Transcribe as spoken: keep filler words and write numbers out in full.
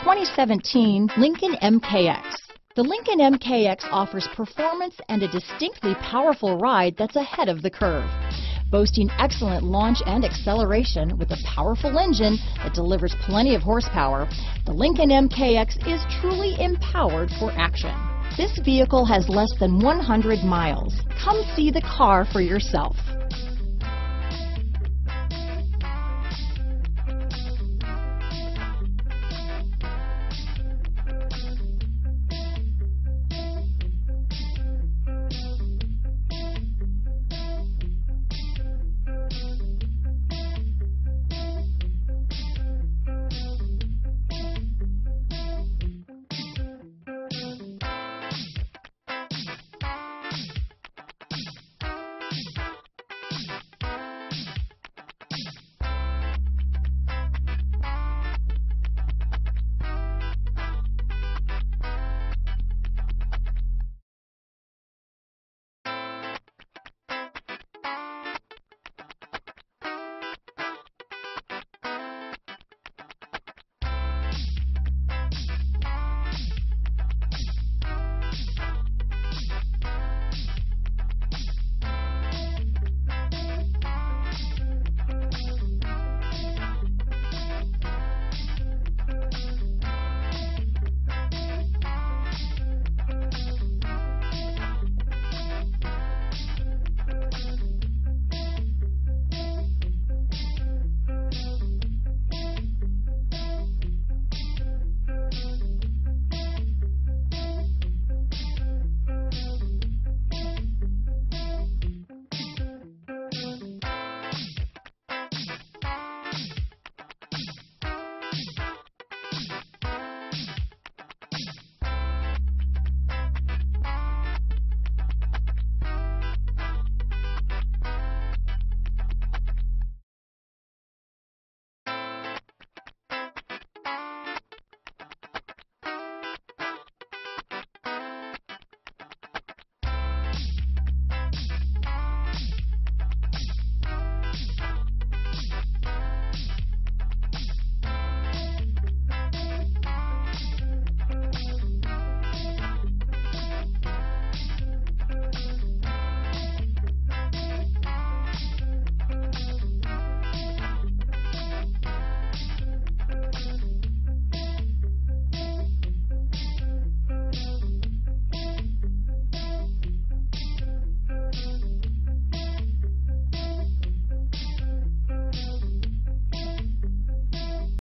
twenty seventeen Lincoln M K X. The Lincoln M K X offers performance and a distinctly powerful ride that's ahead of the curve. Boasting excellent launch and acceleration with a powerful engine that delivers plenty of horsepower, the Lincoln M K X is truly empowered for action. This vehicle has less than one hundred miles. Come see the car for yourself.